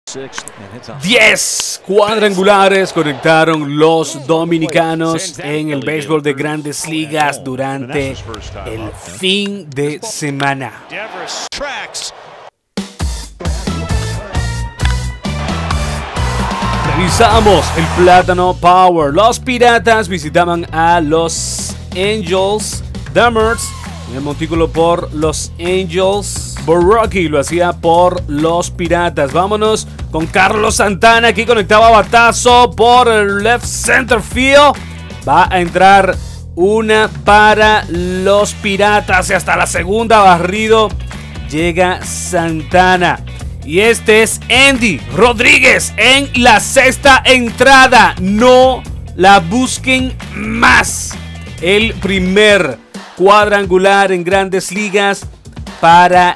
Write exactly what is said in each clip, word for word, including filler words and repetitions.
diez cuadrangulares conectaron los dominicanos en el béisbol de Grandes Ligas durante el fin de semana. Revisamos el Plátano Power. Los Piratas visitaban a los Angels. Demers en el montículo por los Angels. Boroki lo hacía por los Piratas. Vámonos con Carlos Santana. Aquí conectaba batazo por el left center field. Va a entrar una para los Piratas y hasta la segunda barrido llega Santana. Y este es Andy Rodríguez en la sexta entrada. No la busquen más. El primer cuadrangular en Grandes Ligas para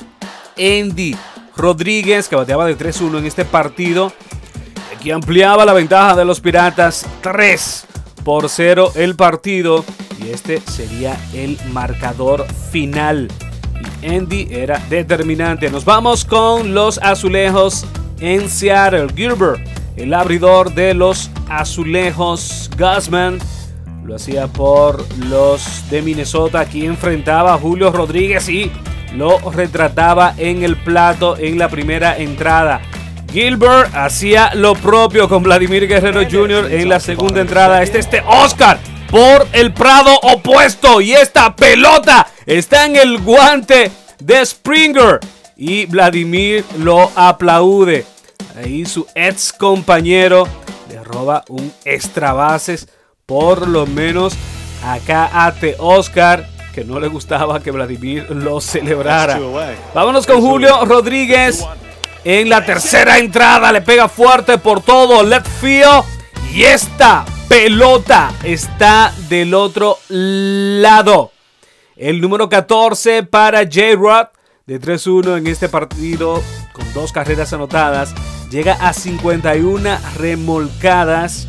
Andy Rodríguez, que bateaba de tres uno en este partido. Aquí ampliaba la ventaja de los Piratas, tres por cero el partido. Y este sería el marcador final. Y Andy era determinante. Nos vamos con los Azulejos en Seattle. Gilbert, el abridor de los Azulejos. Gassman lo hacía por los de Minnesota. Aquí enfrentaba a Julio Rodríguez y lo retrataba en el plato en la primera entrada. Gilbert hacía lo propio con Vladimir Guerrero junior en la segunda entrada. Este es Oscar por el prado opuesto. Y esta pelota está en el guante de Springer. Y Vladimir lo aplaude. Ahí su ex compañero le roba un extra bases. Por lo menos acá a Oscar, que no le gustaba que Vladimir lo celebrara. Vámonos con Julio Rodríguez. En la tercera entrada le pega fuerte por todo left field. Y esta pelota está del otro lado. El número catorce para J-Rod de tres uno en este partido con dos carreras anotadas. Llega a cincuenta y una remolcadas.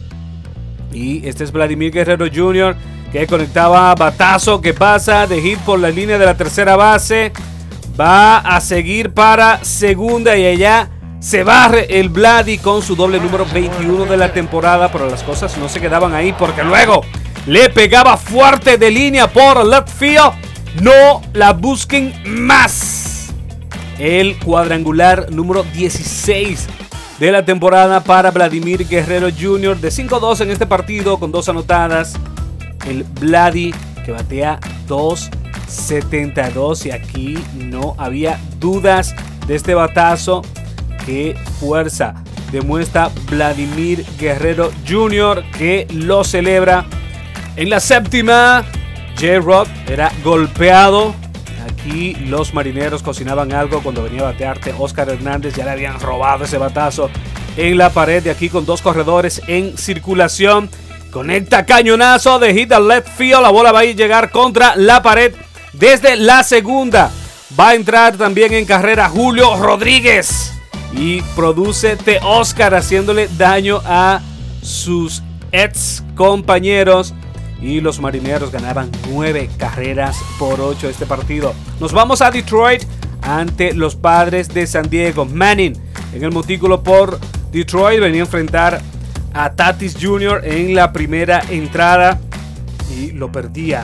Y este es Vladimir Guerrero junior que conectaba batazo que pasa de hit por la línea de la tercera base. Va a seguir para segunda y allá se barre el Vladi con su doble número veintiuno de la temporada. Pero las cosas no se quedaban ahí porque luego le pegaba fuerte de línea por left field. No la busquen más. El cuadrangular número dieciséis de la temporada para Vladimir Guerrero junior de cinco dos en este partido con dos anotadas. El Vladi que batea dos setenta y dos y aquí no había dudas de este batazo. Qué fuerza demuestra Vladimir Guerrero junior que lo celebra. En la séptima, J-Rod era golpeado. Aquí los marineros cocinaban algo cuando venía a batearte Oscar Hernández. Ya le habían robado ese batazo en la pared. De aquí con dos corredores en circulación. Conecta cañonazo de hit al left field. La bola va a llegar contra la pared desde la segunda. Va a entrar también en carrera Julio Rodríguez. Y produce Oscar haciéndole daño a sus ex compañeros. Y los marineros ganaban nueve carreras por ocho este partido. Nos vamos a Detroit ante los Padres de San Diego. Manning en el montículo por Detroit venía a enfrentar a Tatis junior en la primera entrada. Y lo perdía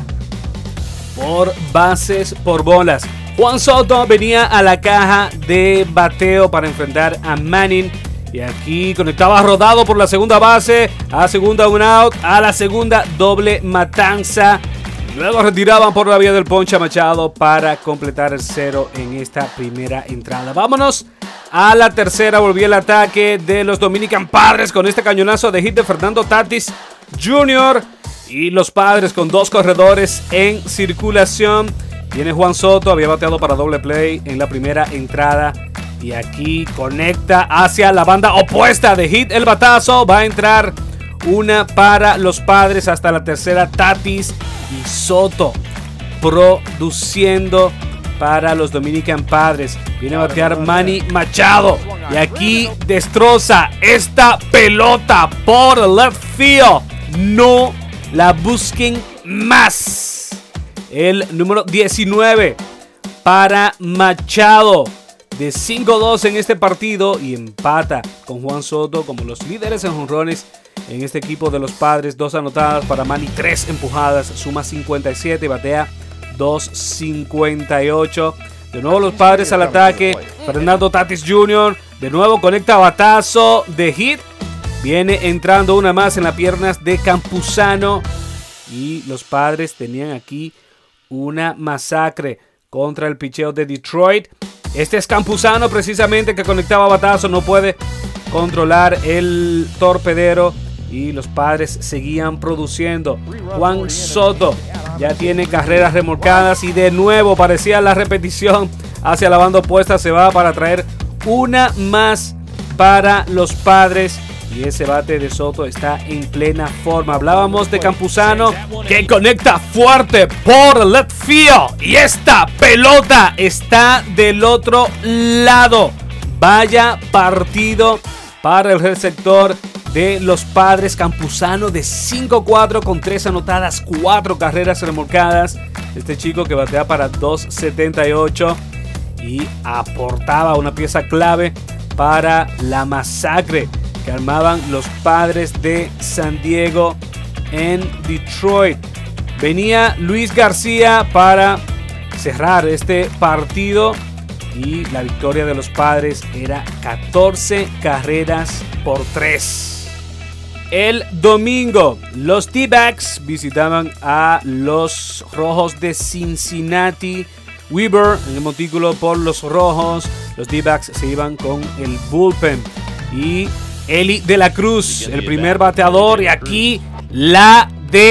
por bases por bolas. Juan Soto venía a la caja de bateo para enfrentar a Manning. Y aquí conectaba rodado por la segunda base. A segunda un out. A la segunda doble matanza. Luego retiraban por la vía del ponche a Machado para completar el cero en esta primera entrada. Vámonos a la tercera. Volvió el ataque de los Dominican Padres con este cañonazo de hit de Fernando Tatis junior Y los Padres con dos corredores en circulación. Viene Juan Soto. Había bateado para doble play en la primera entrada. Y aquí conecta hacia la banda opuesta de hit el batazo. Va a entrar una para los Padres hasta la tercera. Tatis y Soto produciendo para los Dominican Padres. Viene a batear Manny Machado. Y aquí destroza esta pelota por left field. No la busquen más. El número diecinueve para Machado. de cinco dos en este partido y empata con Juan Soto como los líderes en jonrones en este equipo de los Padres. Dos anotadas para Manny, tres empujadas, suma cincuenta y siete y batea dos cincuenta y ocho. De nuevo los Padres al ataque. Fernando Tatis junior de nuevo conecta batazo de hit. Viene entrando una más en las piernas de Campuzano. Y los Padres tenían aquí una masacre contra el picheo de Detroit. Este es Campuzano precisamente que conectaba batazo. No puede controlar el torpedero. Y los Padres seguían produciendo. Juan Soto ya tiene carreras remolcadas. Y de nuevo parecía la repetición hacia la banda opuesta. Se va para traer una más para los Padres. Y ese bate de Soto está en plena forma. Hablábamos de Campuzano que conecta fuerte por left field. Y esta pelota está del otro lado. Vaya partido para el receptor de los Padres. Campuzano de cinco cuatro con tres anotadas, cuatro carreras remolcadas. Este chico que batea para dos setenta y ocho y aportaba una pieza clave para la masacre que armaban los Padres de San Diego en Detroit. Venía Luis García para cerrar este partido y la victoria de los Padres era catorce carreras por tres. El domingo, los D-backs visitaban a los Rojos de Cincinnati. Weaver en el montículo por los Rojos. Los D-backs se iban con el bullpen. Y Eli de la Cruz, el primer bateador. Y aquí la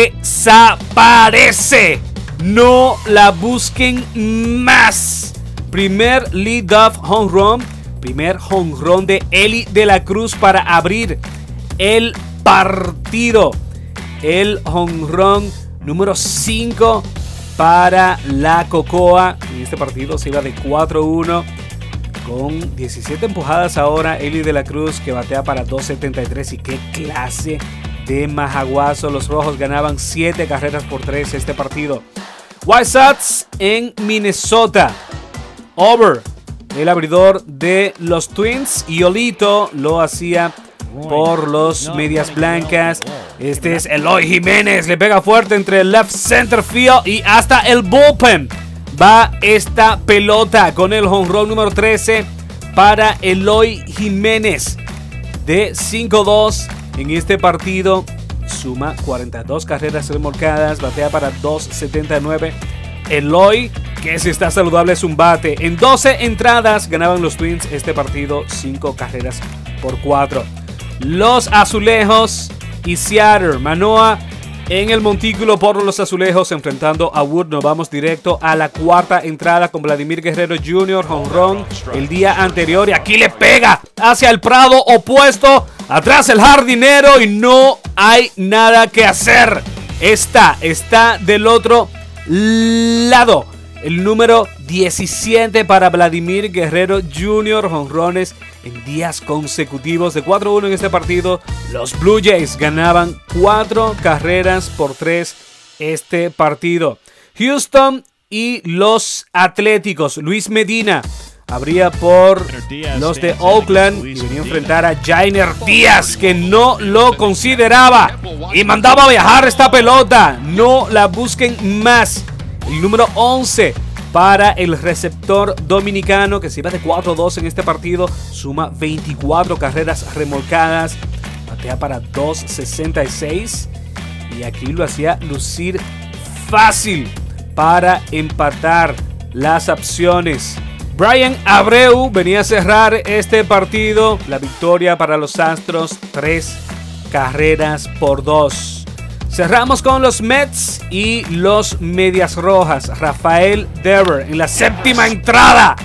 desaparece. No la busquen más. Primer lead-off home run. Primer home run de Eli de la Cruz para abrir el partido. El home run número cinco para la Cocoa. En este partido se iba de cuatro uno con diecisiete empujadas ahora. Eli de la Cruz que batea para dos setenta y tres. Y qué clase de majaguazo. Los Rojos ganaban siete carreras por tres este partido. White Sox en Minnesota. Over, el abridor de los Twins. Y Olito lo hacía por los Medias Blancas. Este es Eloy Jiménez. Le pega fuerte entre el left center field y hasta el bullpen. Va esta pelota con el home run número trece para Eloy Jiménez. De cinco dos en este partido. Suma cuarenta y dos carreras remolcadas. Batea para dos setenta y nueve. Eloy, que si está saludable es un bate. En doce entradas ganaban los Twins este partido. cinco carreras por cuatro. Los Azulejos y Seattle. Manoah en el montículo por los Azulejos enfrentando a Wood. Nos vamos directo a la cuarta entrada con Vladimir Guerrero junior Home run el día anterior. Y aquí le pega hacia el prado opuesto. Atrás el jardinero y no hay nada que hacer. Esta está del otro lado. El número diecisiete para Vladimir Guerrero junior Jonrones en días consecutivos de cuatro uno en este partido. Los Blue Jays ganaban cuatro carreras por tres este partido. Houston y los Atléticos. Luis Medina abría por los de Oakland y venía a enfrentar a Jainer Díaz, que no lo consideraba y mandaba a viajar esta pelota. No la busquen más. El número once para el receptor dominicano que se iba de cuatro dos en este partido. Suma veinticuatro carreras remolcadas. Batea para dos sesenta y seis. Y aquí lo hacía lucir fácil para empatar las opciones. Brian Abreu venía a cerrar este partido. La victoria para los Astros. Tres carreras por dos. Cerramos con los Mets y los Medias Rojas. Rafael Devers en la séptima entrada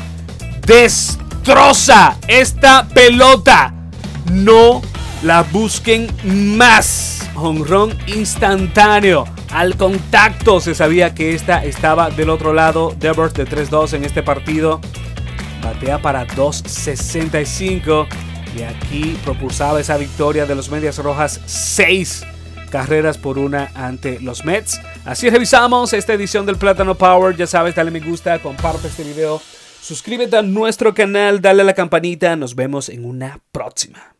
destroza esta pelota. No la busquen más. Home run instantáneo. Al contacto se sabía que esta estaba del otro lado. Devers de tres dos en este partido. Batea para dos sesenta y cinco. Y aquí propulsaba esa victoria de los Medias Rojas. seis carreras por una ante los Mets. Así revisamos esta edición del Plátano Power. Ya sabes, dale me gusta, comparte este video Suscríbete a nuestro canal, dale a la campanita. Nos vemos en una próxima.